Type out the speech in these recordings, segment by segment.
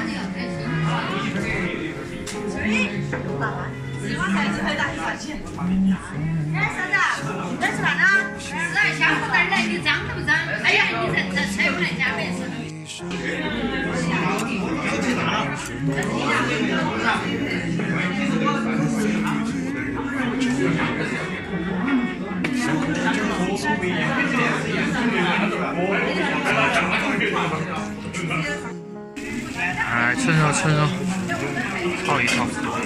希望孩子回答一下去。哎，嫂子，来吃饭了？来，下午再来，你脏都不脏？哎呀，你这菜我来加倍是。 哎，纯肉，炒一炒。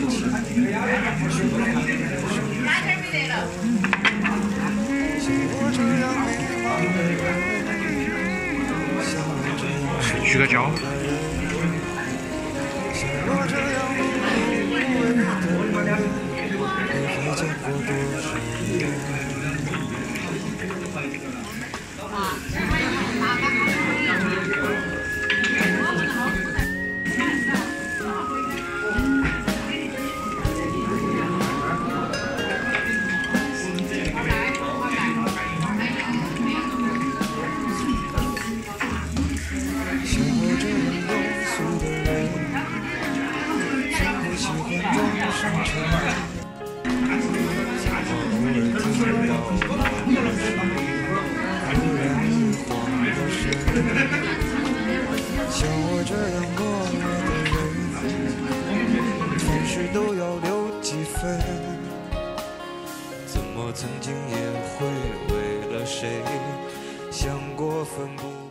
去个椒。 像我这样懦弱的人，凡事都要留几分。怎么曾经也会为了谁想过奋不